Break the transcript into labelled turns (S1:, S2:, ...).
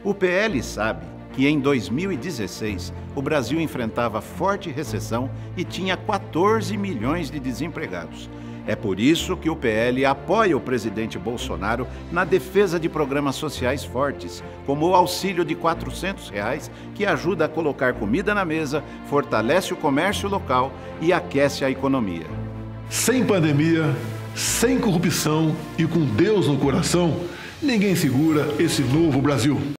S1: O PL sabe que em 2016 o Brasil enfrentava forte recessão e tinha 14 milhões de desempregados. É por isso que o PL apoia o presidente Bolsonaro na defesa de programas sociais fortes, como o auxílio de R$ 400, que ajuda a colocar comida na mesa, fortalece o comércio local e aquece a economia.
S2: Sem pandemia, sem corrupção e com Deus no coração, ninguém segura esse novo Brasil.